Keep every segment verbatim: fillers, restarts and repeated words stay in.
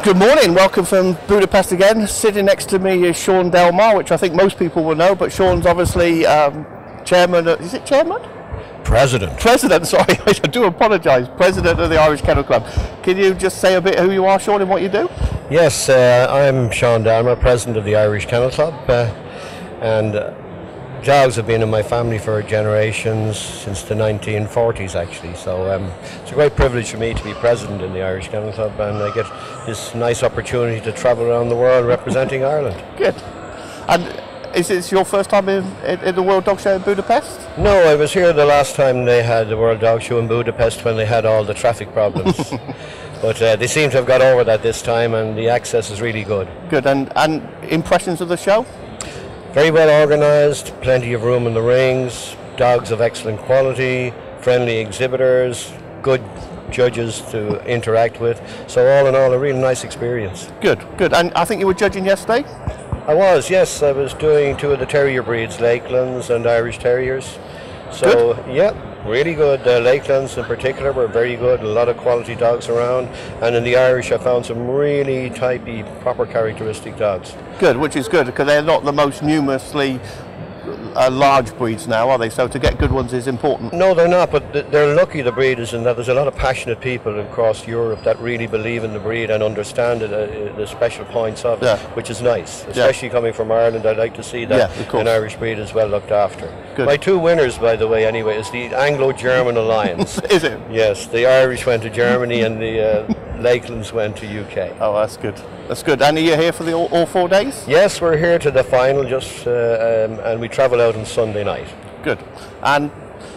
Good morning, welcome from Budapest again. Sitting next to me is Sean Delmar, which I think most people will know, but Sean's obviously um, chairman, of, is it chairman? President. President, sorry, I do apologise, President of the Irish Kennel Club. Can you just say a bit who you are, Sean, and what you do? Yes, uh, I'm Sean Delmar, President of the Irish Kennel Club, uh, and uh, dogs have been in my family for generations, since the nineteen forties actually, so um, it's a great privilege for me to be President in the Irish Kennel Club, and I get this nice opportunity to travel around the world representing Ireland. Good. And is this your first time in, in, in the World Dog Show in Budapest? No, I was here the last time they had the World Dog Show in Budapest when they had all the traffic problems. But uh, they seem to have got over that this time, and the access is really good. Good, and, and impressions of the show? Very well organised, plenty of room in the rings, dogs of excellent quality, friendly exhibitors, good judges to interact with. So all in all, a really nice experience. Good, good. And I think you were judging yesterday? I was, yes. I was doing two of the terrier breeds, Lakelands and Irish Terriers. So, good. yeah, really good. Uh, Lakelands in particular were very good. A lot of quality dogs around. And in the Irish, I found some really typey, proper characteristic dogs. Good, which is good, because they're not the most numerously uh, large breeds now, are they? So to get good ones is important. No, they're not, but th they're lucky, the breeders, in that there's a lot of passionate people across Europe that really believe in the breed and understand it, uh, the special points of it, yeah. which is nice. Especially yeah. coming from Ireland, I'd like to see that yeah, an Irish breed is well looked after. Good. My two winners, by the way, anyway, is the Anglo-German Alliance. Is it? Yes, the Irish went to Germany and the uh, Lakelands went to U K. Oh, that's good. That's good. And are you here for the all, all four days? Yes, we're here to the final, just uh, um, and we travel out on Sunday night. Good. And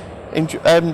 um,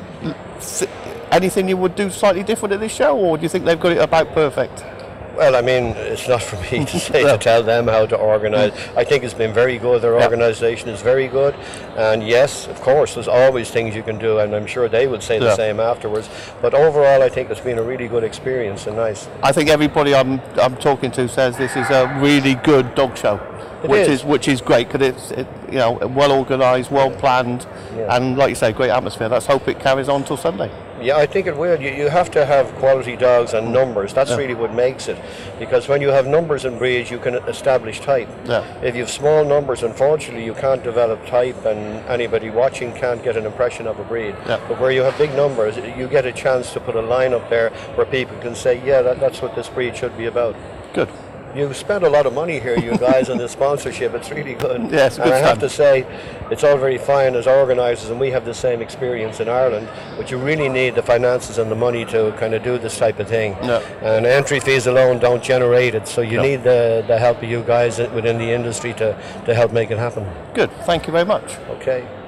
anything you would do slightly different at this show, or do you think they've got it about perfect? Well, I mean, it's not for me to say to tell them how to organise. I think it's been very good. Their organisation is very good. And yes, of course, there's always things you can do, and I'm sure they would say the yeah. same afterwards. But overall, I think it's been a really good experience and nice. I think everybody I'm I'm talking to says this is a really good dog show. It which is. is which is great, because it's it, you know, well organised, well planned, yeah. and like you say, great atmosphere. Let's hope it carries on till Sunday. Yeah, I think it will. You, you have to have quality dogs and numbers. That's yeah. really what makes it. Because when you have numbers and breeds, you can establish type. Yeah. If you have small numbers, unfortunately, you can't develop type, and anybody watching can't get an impression of a breed. Yeah. But where you have big numbers, you get a chance to put a line up there where people can say, yeah, that, that's what this breed should be about. Good. You've spent a lot of money here, you guys, on the sponsorship. It's really good. Yes, and I have to say, it's all very fine as organisers, and we have the same experience in Ireland, but you really need the finances and the money to kind of do this type of thing. No. And entry fees alone don't generate it, so you no. need the, the help of you guys within the industry to, to help make it happen. Good, thank you very much. Okay.